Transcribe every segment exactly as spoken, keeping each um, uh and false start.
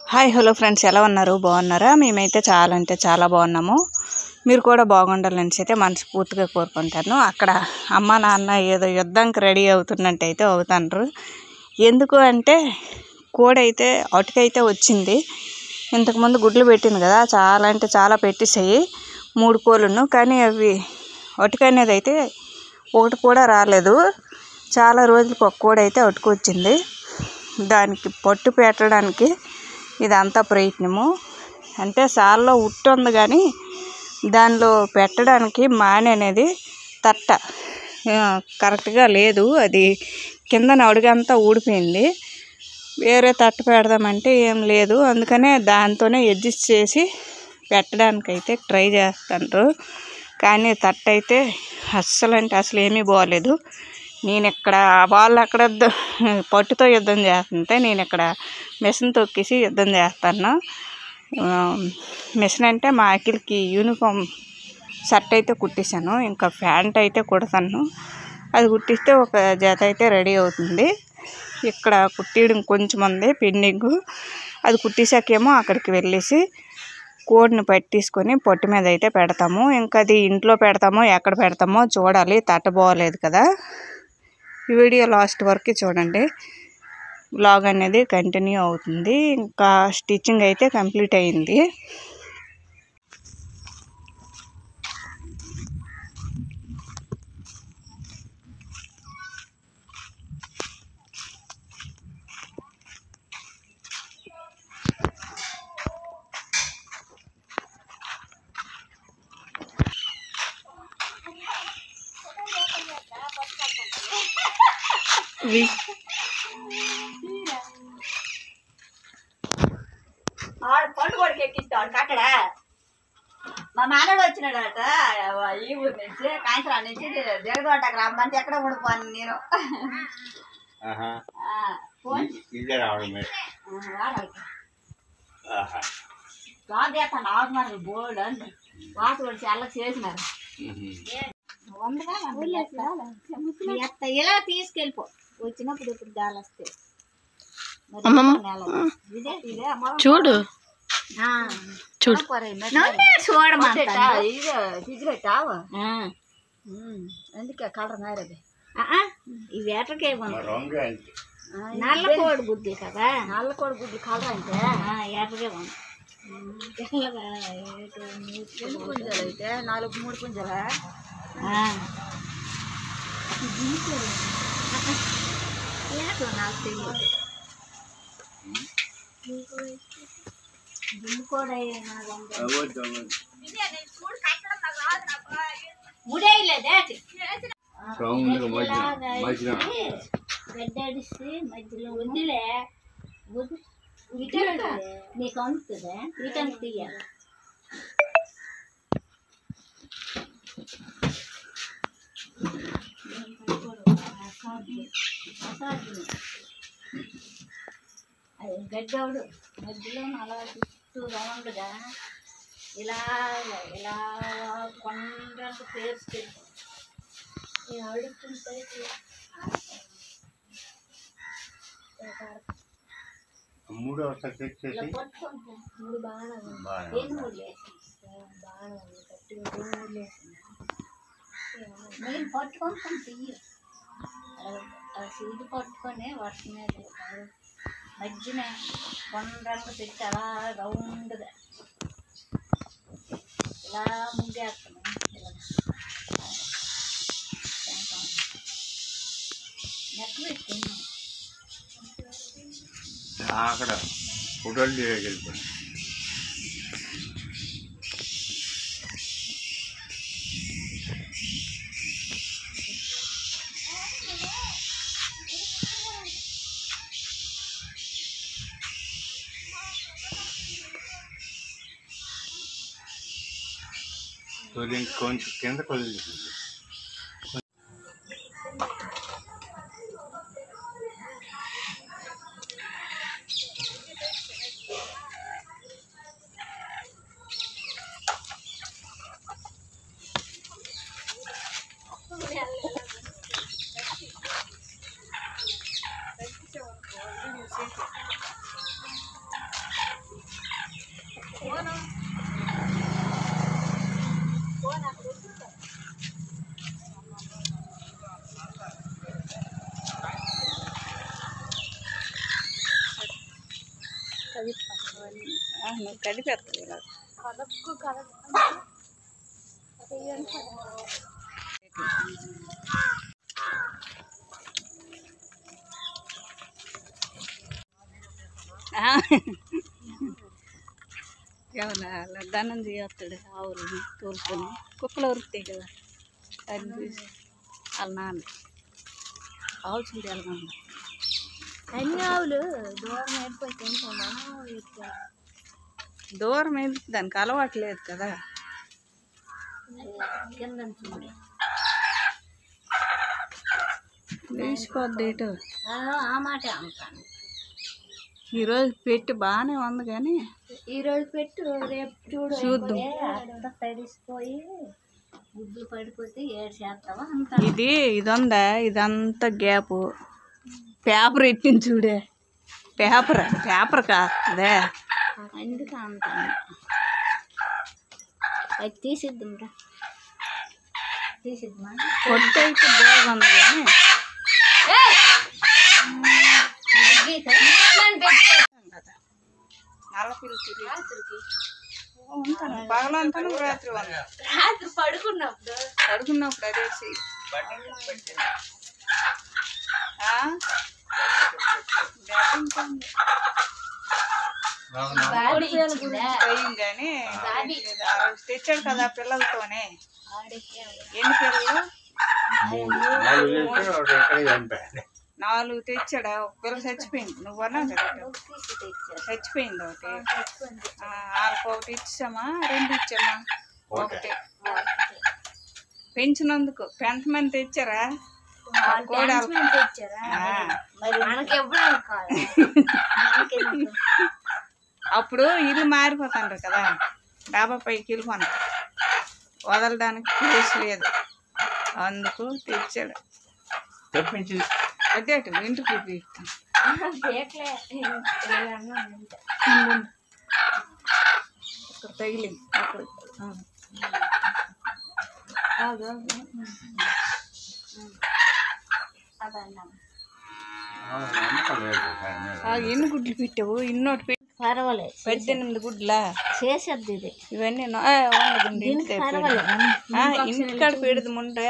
Hi hello friends, ఎలా ఉన్నారు? బాగున్నారా? మేమైతే చాలా అంటే చాలా బాగున్నాము. మీరు కూడా బాగుండాలని అయితే మనస్ఫూర్తిగా కోరుకుంటాను. అక్కడ అమ్మ నాన్న ఏదో యుద్ధానికి రెడీ అవుతున్నట్టయితే అవుతాండ్రు. ఎందుకు అంటే కోడైతే అటుకైతే వచ్చింది. ఇంతకుముందు గుడ్లు పెట్టింది కదా, చాలా అంటే చాలా పెట్టేసాయి మూడు కోళ్ళను. కానీ అవి అటుక అనేది అయితే ఒకటి కూడా రాలేదు. చాలా రోజులకు ఒక కోడైతే అటుకు వచ్చింది. దానికి పట్టు పెట్టడానికి ఇదంతా ప్రయత్నము. అంటే సాల్లో ఉట్టు ఉంది కానీ దానిలో పెట్టడానికి మాని అనేది తట్ట కరెక్ట్గా లేదు. అది కిందన అడుగంతా ఊడిపోయింది. వేరే తట్ట పెడదామంటే ఏం లేదు. అందుకనే దాంతోనే అడ్జస్ట్ చేసి పెట్టడానికైతే ట్రై చేస్తుండ్రు. కానీ తట్ట అయితే అస్సలు అంటే అసలు ఏమీ బాగోలేదు. నేను ఇక్కడ వాళ్ళు అక్కడ పట్టుతో యుద్ధం చేస్తుంటే నేను ఇక్కడ మిషన్ తొక్కేసి యుద్ధం చేస్తాను. మిషన్ అంటే మా అఖిల్కి యూనిఫామ్ షర్ట్ అయితే కుట్టేశాను. ఇంకా ప్యాంట్ అయితే కుడతాను. అది కుట్టిస్తే ఒక జత అయితే రెడీ అవుతుంది. ఇక్కడ కుట్టియడం కొంచెం ఉంది పెండింగ్. అది కుట్టేసాకేమో అక్కడికి వెళ్ళేసి కోడిని పట్టేసుకొని పొట్టు మీద అయితే పెడతాము. ఇంకా అది ఇంట్లో పెడతామో ఎక్కడ పెడతామో చూడాలి. తట్ట బాగోలేదు కదా. ఈ వీడియో లాస్ట్ వరకు చూడండి. వ్లాగ్ అనేది కంటిన్యూ అవుతుంది. ఇంకా స్టిచ్చింగ్ అయితే కంప్లీట్ అయింది. ఆడు పండు కొడుకు ఎక్కిస్తాడు కట్టడా. మా మానవుడు వచ్చినాడట ఈ ఊరి నుంచి కాంచరా నుంచి జగదోటకు రమ్మంటే ఎక్కడ ఉండిపోను నేను. రాదు చేస్తాను ఆకుమారు బోర్డు అని వాసు కూడా చాలా చేసినారు. ఇలా తీసుకెళ్ళిపో వచ్చినప్పుడు ఇప్పుడు గాలి వస్తే చూడు చూడు చూడమంటావా. అందుకే కలర్ మారేది. ఈ వేటకే నల్ల కోడి గుడ్లు కదా. నల్ల కోడి గుడ్లు కలర్ అంటే ఏటకే ఉంది. ఎన్ని పుంజాలు అయితే నాలుగు మూడు పుంజాలా. నాకు తెలియదు. గడ్డడిసి మధ్యలో వద్దులే నీకు అందుతుందా వీటానికి తీయాలి. అది గడ్డవుడు మధ్యలో అలా చుట్టూ రౌండ్గా ఇలా ఇలా కొండంత పేర్చి అడుగుతుంటే మూడు మూడు బాగా మూడు లేసి బాగా కట్టి మూడు లేసి నేను పట్టుకొని తీయ సీటు పట్టుకొని వర్షం మీద మధ్యన కొండలు పెట్టి అలా రౌండ్గా ఇలా ముగ్గేస్తున్నాం. ఇలా నెట్ పెట్టుకున్నాం. అక్కడ ఫోటోలు వెళ్ళిపోయి కొంచెం కింద కొద్ది నువ్వు కదిపేస్తావు ఇలా ఎవరా అలా దానం చేయొస్తాడు ఆవులు తోలుకొని కుక్కలు ఉరుకుతాయి కదా అది చూసి వాళ్ళ నాన్న ఆవులు చూడు ఎలా ఉంది అన్ని ఆవులు దూరం అయిపోయి దూరం వెళ్ళి దానికి అలవాటు లేదు కదా కింద చూడు వేసుకోవద్దు ఇటు ఆ మాట అంటాను. ఈరోజు పెట్టి బాగానే ఉంది కానీ ఈ రోజు పెట్టు రేపు చూడు చూద్దాం. అంతా తడిసిపోయి గుడ్లు పడిపోతే ఏడు చేస్తావా అంత ఇది ఇది ఉందా ఇదంతా గ్యాప్ పేపర్ ఎట్టింది చూడే పేపర్ పేపర్ కాదే అందుకే అంటాను. అది తీసిద్దాం రా తీసిద్దామా పొట్టు అయితే బాగుంది కానీ నల్ల పిల్లి తిరిగి ఉంటాను పగలంతాను రాత్రి వంద రాత్రి పడుకున్నప్పుడు పడుకున్నప్పుడు అదేసి పోయింది కానీ తెచ్చాడు కదా పిల్లలతోనే ఎన్ని పిల్లలు నాలుగు తెచ్చాడా ఒక పిల్ల చచ్చిపోయింది నువ్వు అన్నావు కదా చచ్చిపోయింది ఒకటి వాళ్ళకి ఒకటి ఇచ్చామా రెండు ఇచ్చామా ఒకటి పెంచినందుకు పెంచమని తెచ్చారా అప్పుడు ఇల్లు మారిపోతాండ్రు కదా డాబా పైకి వెళ్ళిపోను వదలడానికి ప్లేస్ లేదు అందుకు తెచ్చాడు అదే ఇంటికి చూపిస్తాను ఇక్కడ తగిలింది అక్కడ ఎన్ని గుడ్లు పెట్టావు ఇన్నోటి పెట్టి పర్వాలేదు పద్దెనిమిది గుడ్లా చేసేద్ది ఇది ఇవన్నీ ఇంటికాడ పెడదు ముందే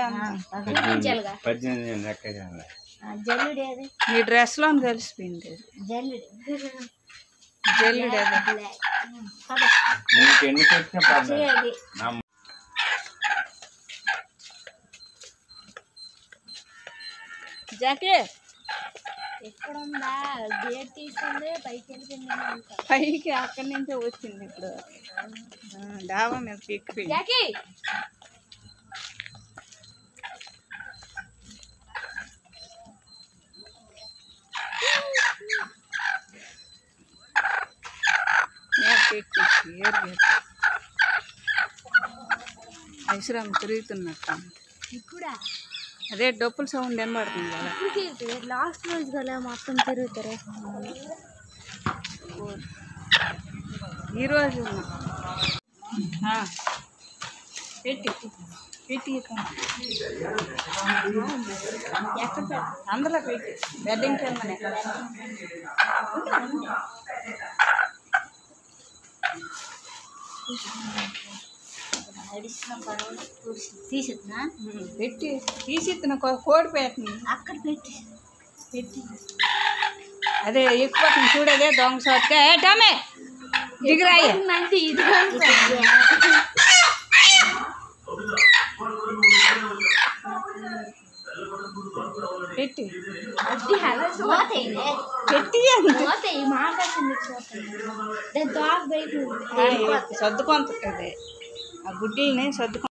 జల్లుడు ఏది నీ డ్రెస్లో కలిసిపోయింది జల్లుడు జల్లుడు అది చేయాలి జాకే ఎక్కడుందా గేట్ తీసింది పైకి వెళ్ళిపోయింది పైకి అక్కడి నుంచే వచ్చింది ఇప్పుడు డాబా మీద ఎక్కిపోయింది జాకీ ఐశ్వర్యం తిరుగుతున్నట్టు ఇప్పుడా అదే డప్పుల సౌండ్ ఏం పడుతుంది కదా లాస్ట్ రోజు కదా మొత్తం తిరుగుతారు ఈరోజు పెట్టి పెట్టి ఎక్కడ అందులో పెట్టి బెడ్డింగ్ కిందనే తీసిద్దా పెట్టి తీసి కోడి పెట్టింది అక్కడ పెట్టి పెట్టి అదే ఎక్కువ చూడదే దొంగ సోట్గా ఏ టమే దిగిరాయి మంది ఇది పెట్టి పెట్టి పోతాయి మాకాసింది పోతాయి సర్దుకుంటుంది ఆ గుడ్డీని సర్దుకు